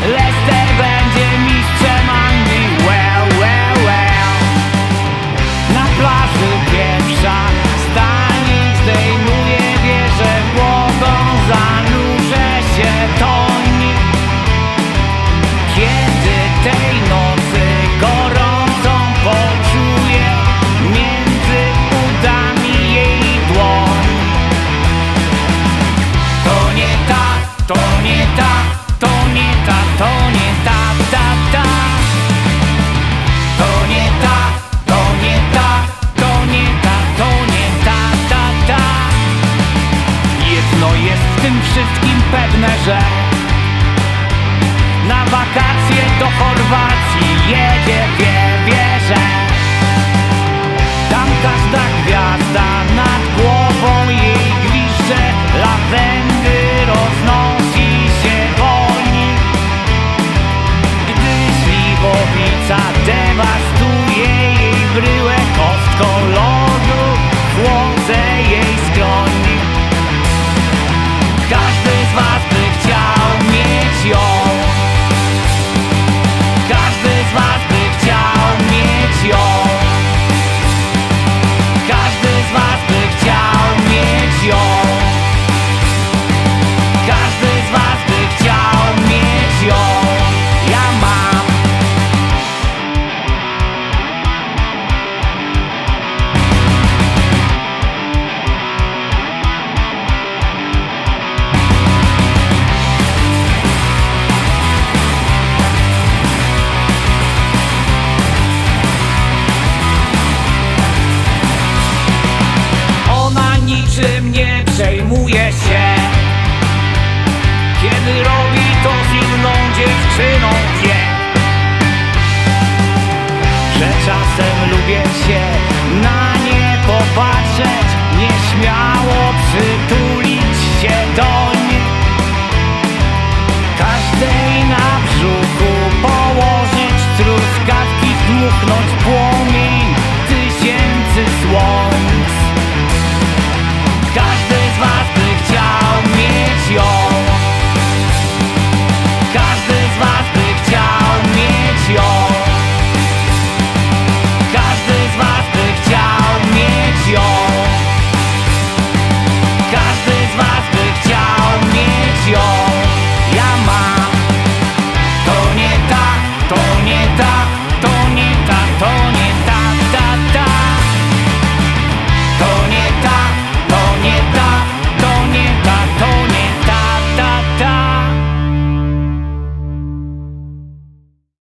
Leicester będzie mistrzem Anglii. Well, well, well. Na plaży pierwsza stanie i zdejmuje wieżę błogą. Zanurzę się toń. Kiedy tej nocy gorącą poczuję między udami jej dłoń. To nie ta, to nie ta, to nie ta, to nie ta, ta, ta. To nie ta, to nie ta, to nie ta, to nie ta, ta, ta. Jedno jest w tym wszystkim pewne, że na wakacje do Chorwacji jedzie, wie, że tam każda gwiazda nad głową jej gwizdże, lawendy roznosi się woń. Gdy śliwowica dewastuje jej bryłę kostką lodu, chłodzę jej skroń. Każdy z was by chciał mieć ją. Każdy z was by chciał mieć ją. Każdy z was by chciał mieć ją. Każdy z was by chciał mieć ją. Ja mam. Ona niczym nie przejmuje się, kiedy robi to z inną dziewczyną. Wie, że czasem lubię się na nie popatrzeć, nieśmiało przytulić.